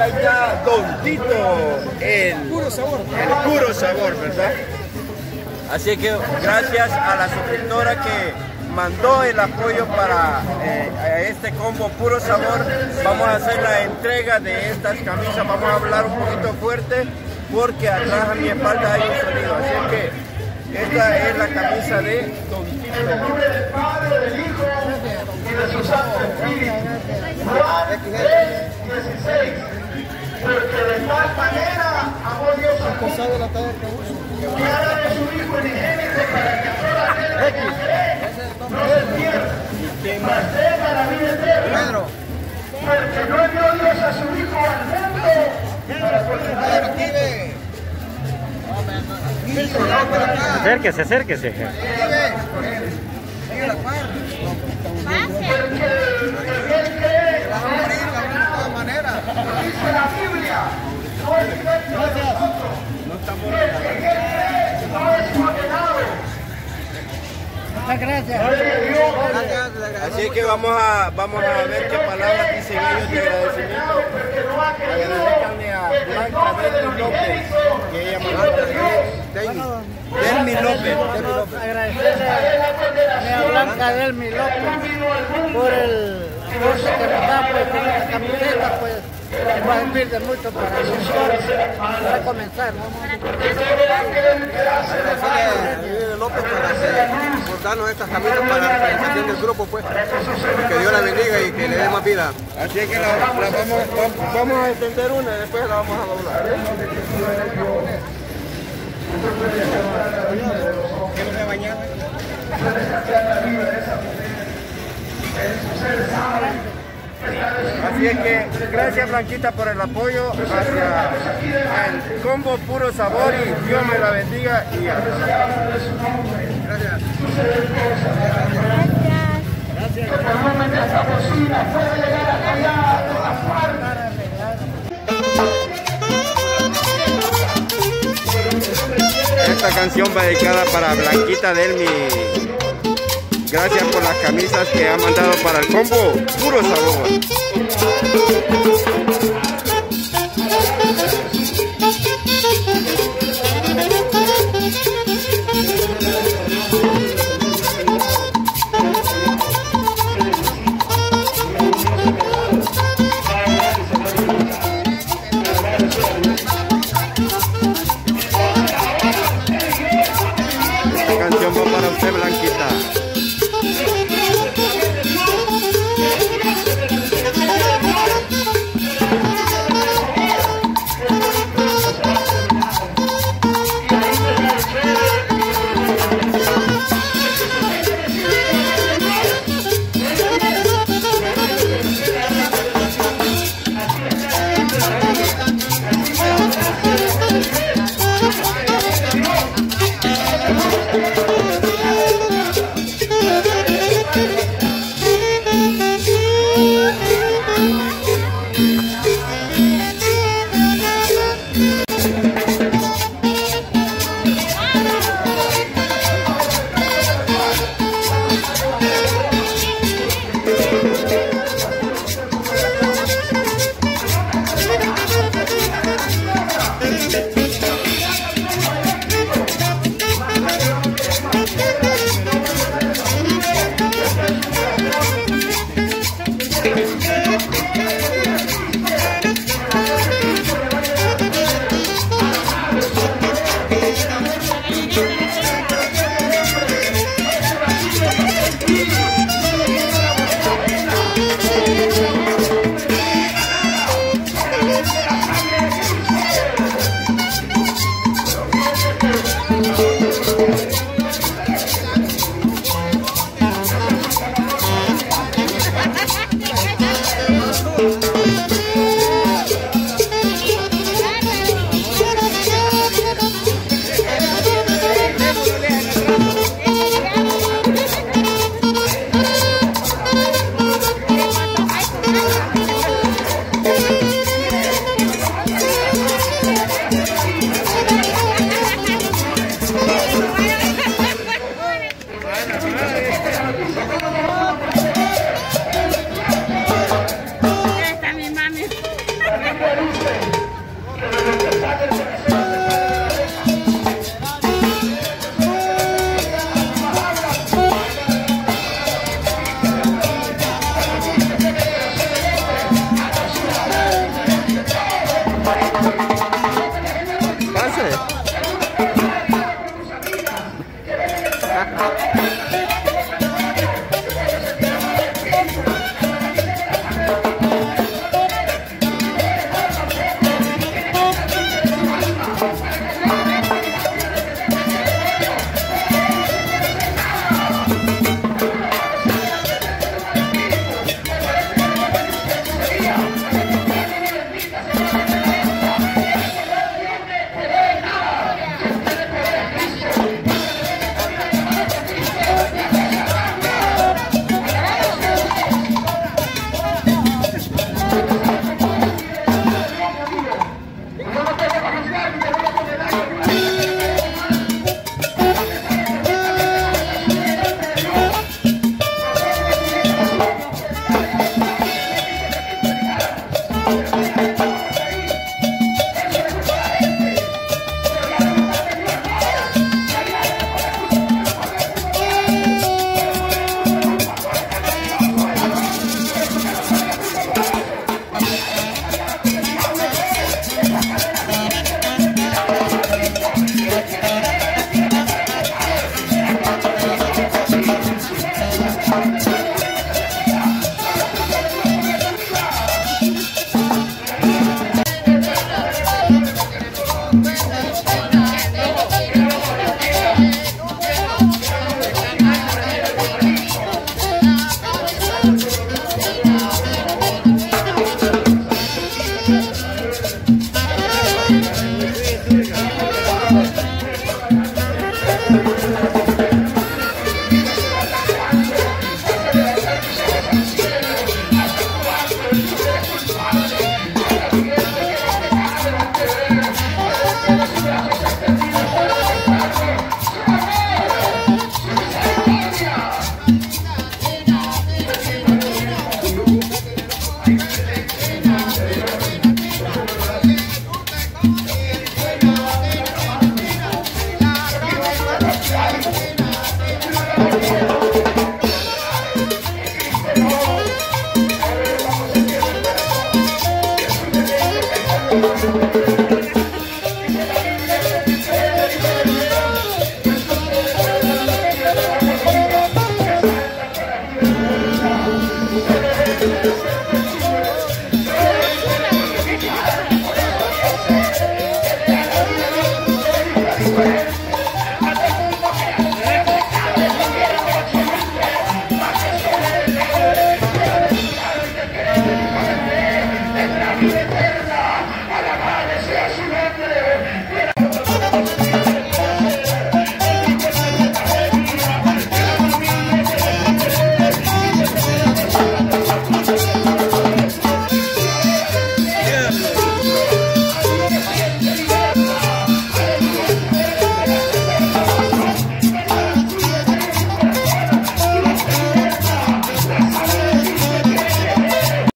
ahí está Don Tito, el puro sabor, ¿verdad? Así que gracias a la suscriptora que mandó el apoyo para este combo Puro Sabor, vamos a hacer la entrega de estas camisas. Vamos a hablar un poquito fuerte porque atrás a mi espalda hay un sonido, así que esta es la camisa de Don Tito. En el nombre del Padre, del Hijo y de su Santo Espíritu. Juan 3:16. Porque de tal manera amó Dios al mundo, que ha dado su Hijo unigénito para que todo aquel que en él no se pierda, mas tenga la vida eterna. Porque no envió Dios a su Hijo al mundo para condenar al mundo. Acérquese. Dice la Biblia, no es cierto de nosotros. El que cree no es condenado. Muchas gracias. Así que vamos a ver qué palabras dicen ellos de agradecimiento. Agradezcanle a Blanca Delmi López, que ella mandó Delmi López. Agradecerle a Blanca Delmi López por el apoyo que nos da pues, con esta camiseta, pues que va a servir de mucho para nosotros para comenzar. Agradecerle a López por darnos estas camisas para la realización del grupo, pues. Que Dios la bendiga y que le dé más vida. Así que vamos a extender una y después la vamos a doblar. Así es que gracias Blanquita por el apoyo hacia el combo Puro Sabor y Dios me la bendiga y gracias. Esta canción va dedicada para Blanquita Delmi. Gracias por las camisas que ha mandado para el combo Puro Sabor. Esta canción va para usted, Blanquita. dice que desde que sale